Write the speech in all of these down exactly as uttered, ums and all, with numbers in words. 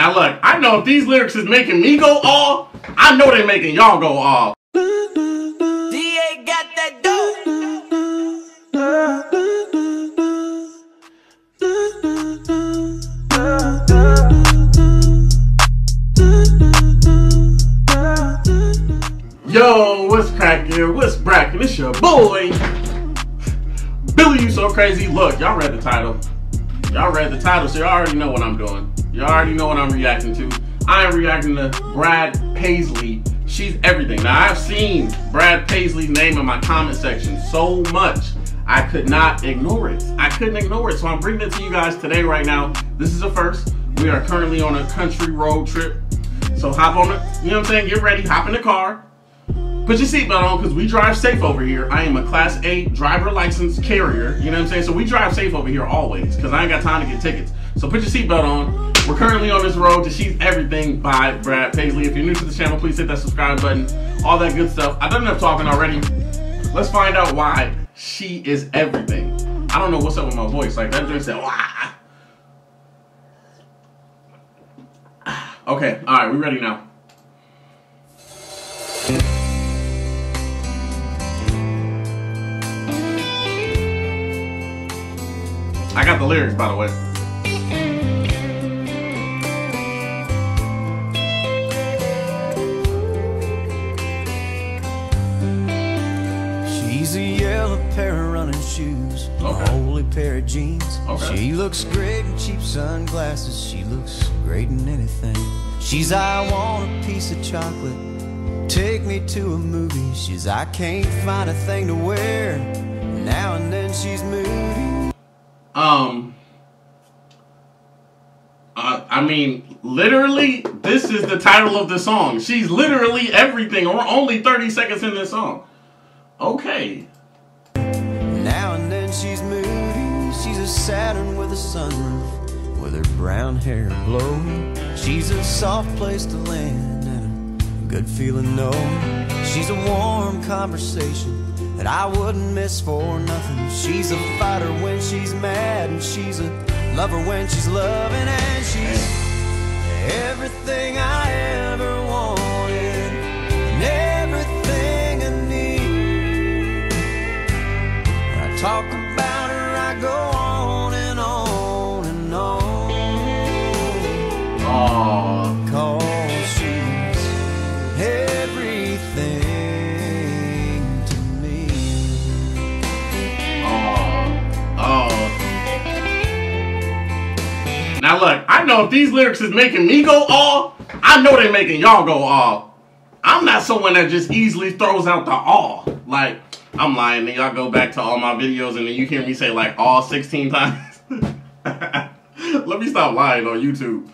Now look, I know if these lyrics is making me go all, I know they making y'all go all. D A got that dope. Yo, what's crackin'? What's brackin'? It's your boy, Billy You So Crazy. Look, y'all read the title. Y'all read the title, so y'all already know what I'm doing. Y'all already know what I'm reacting to. I am reacting to Brad Paisley. She's everything. Now, I've seen Brad Paisley's name in my comment section so much, I could not ignore it. I couldn't ignore it, so I'm bringing it to you guys today, right now. This is a first. We are currently on a country road trip. So hop on it, you know what I'm saying? Get ready, hop in the car. Put your seatbelt on, because we drive safe over here. I am a class A driver license carrier, you know what I'm saying? So we drive safe over here always, because I ain't got time to get tickets. So put your seatbelt on. We're currently on this road to She's Everything by Brad Paisley. If you're new to the channel, please hit that subscribe button. All that good stuff. I've done enough talking already. Let's find out why she is everything. I don't know what's up with my voice. Like that drink said, wah. Okay, all right, we ready now. I got the lyrics, by the way. She's a yellow pair of running shoes, Okay. a holy pair of jeans. Okay. She looks great in cheap sunglasses. She looks great in anything. She's I want a piece of chocolate, take me to a movie. She's I can't find a thing to wear, now and then she's moody. Um, uh, I mean, literally, this is the title of the song. She's literally everything. We're only thirty seconds in this song. Okay. Now and then she's moody. She's a Saturn with a sunroof, with her brown hair blowing. She's a soft place to land and a good feeling no. She's a warm conversation that I wouldn't miss for nothing. She's a fighter when she's mad, and she's a lover when she's loving, and she's everything I ever wanted and everything I need. When I talk about her, I go on and on and on. Aww. Cause she's everything. Now look, I know if these lyrics is making me go all, I know they making y'all go all. I'm not someone that just easily throws out the all. Like, I'm lying, then y'all go back to all my videos and then you hear me say like all sixteen times. Let me stop lying on YouTube.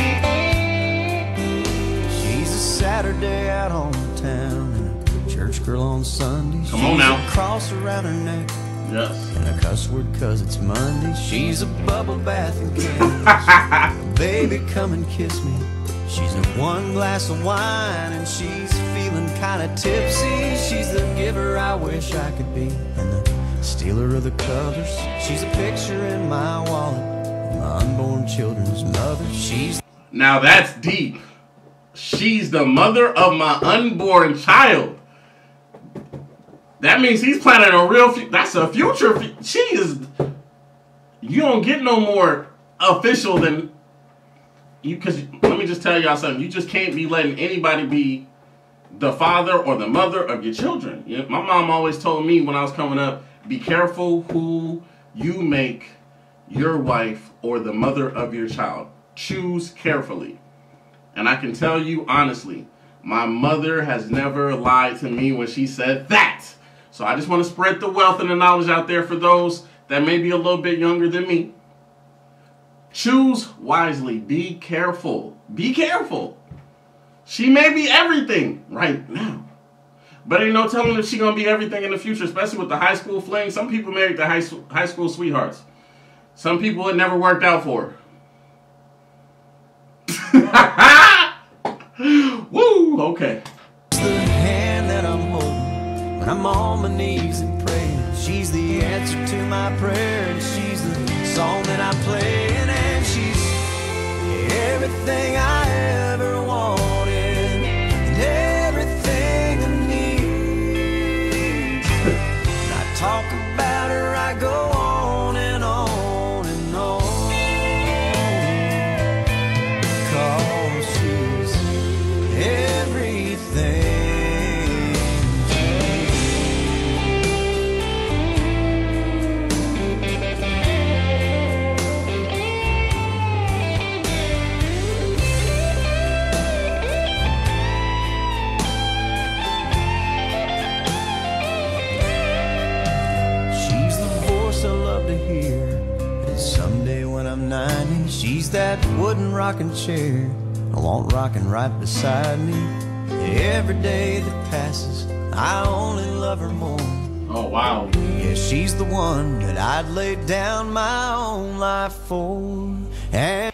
She's a Saturday out on the town and a church girl on Sunday. Come on now. She's a cross around her neck. Yes. And a cuss word cause it's Monday. She's a bubble bath and candles. Baby, come and kiss me. She's a one glass of wine and she's feeling kinda tipsy. She's the giver I wish I could be and the stealer of the colors. She's a picture in my wallet, my unborn children's mother. She's Now that's deep. She's the mother of my unborn child. That means he's planning a real, fu that's a future, fu she is, you don't get no more official than, you, cause let me just tell y'all something, you just can't be letting anybody be the father or the mother of your children. You know, my mom always told me when I was coming up, be careful who you make your wife or the mother of your child. Choose carefully. And I can tell you honestly, my mother has never lied to me when she said that. So I just want to spread the wealth and the knowledge out there for those that may be a little bit younger than me. Choose wisely. Be careful. Be careful. She may be everything right now, but ain't no telling if she's going to be everything in the future, especially with the high school fling. Some people married to high, high school sweethearts. Some people it never worked out for. Woo! Okay. the hand that I'm holding when I'm on my knees and praying. She's the answer to my prayer, and she's the song that I'm playing, and she's everything. everything I ever wanted, and everything I need. When I talk about her, I go on and on and on, 'cause she's everything. Someday when I'm ninety, she's that wooden rocking chair I want rocking right beside me. Every day that passes, I only love her more. Oh, wow. Yeah, she's the one that I'd lay down my own life for. And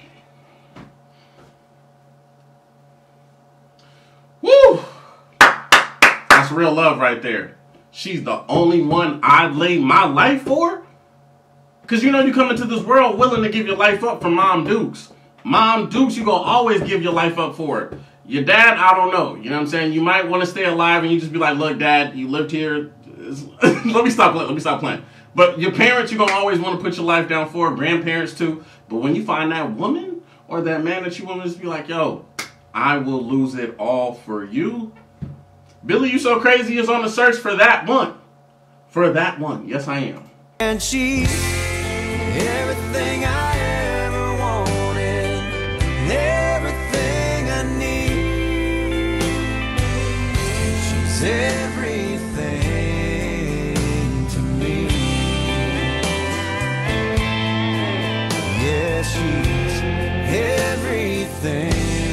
woo! That's real love right there. She's the only one I'd lay my life for? Because you know you come into this world willing to give your life up for Mom Dukes. Mom Dukes, you gonna always give your life up for it. Your dad, I don't know. You know what I'm saying? You might want to stay alive and you just be like, look, Dad, you lived here. let me stop playing. Let me stop playing. But your parents, you're gonna always want to put your life down for. Grandparents too. But when you find that woman or that man that you want to just be like, yo, I will lose it all for you. Billy You So Crazy is on the search for that one. For that one. Yes, I am. And she's everything I ever wanted, and everything I need. She's everything to me. Yeah, she's everything.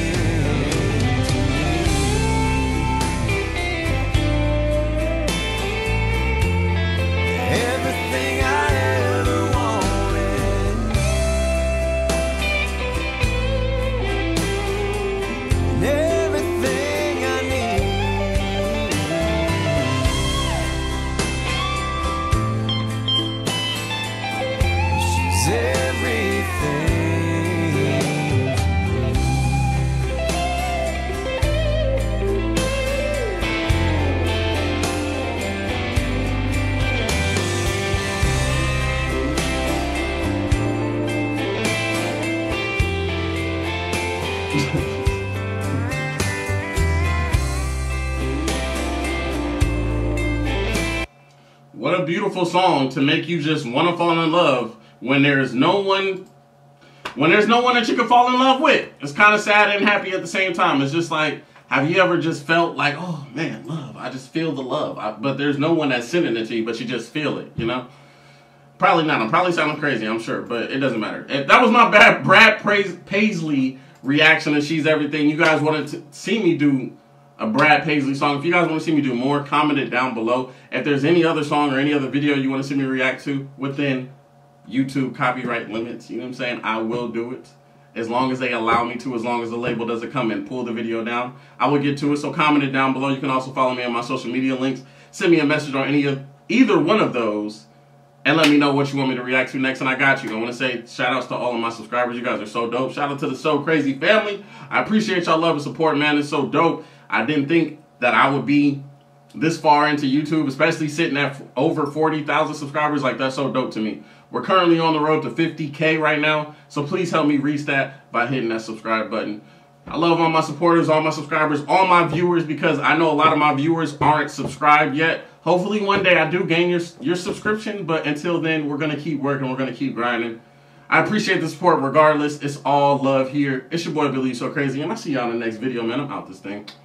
What a beautiful song to make you just want to fall in love when there's no one, when there's no one that you can fall in love with. It's kind of sad and happy at the same time. It's just like, have you ever just felt like, oh man, love, I just feel the love. I, but there's no one that's sending it to you, but you just feel it, you know? Probably not. I'm probably sounding crazy, I'm sure, but it doesn't matter. That was my bad Brad Paisley reaction to She's Everything. You guys wanted to see me do a Brad Paisley song. If you guys want to see me do more, comment it down below. If there's any other song or any other video you want to see me react to within YouTube copyright limits, you know what I'm saying, I will do it. As long as they allow me to, as long as the label doesn't come and pull the video down, I will get to it. So comment it down below. You can also follow me on my social media links. Send me a message on any of either one of those and let me know what you want me to react to next, and I got you. I want to say shout outs to all of my subscribers. You guys are so dope. Shout out to the So Crazy family. I appreciate y'all love and support, man. It's so dope. I didn't think that I would be this far into YouTube, especially sitting at over forty thousand subscribers. Like, that's so dope to me. We're currently on the road to fifty K right now, so please help me reach that by hitting that subscribe button. I love all my supporters, all my subscribers, all my viewers, because I know a lot of my viewers aren't subscribed yet. Hopefully one day I do gain your, your subscription, but until then, we're going to keep working, we're going to keep grinding. I appreciate the support regardless. It's all love here. It's your boy Billy You So Crazy, and I'll see y'all in the next video, man. I'm out this thing.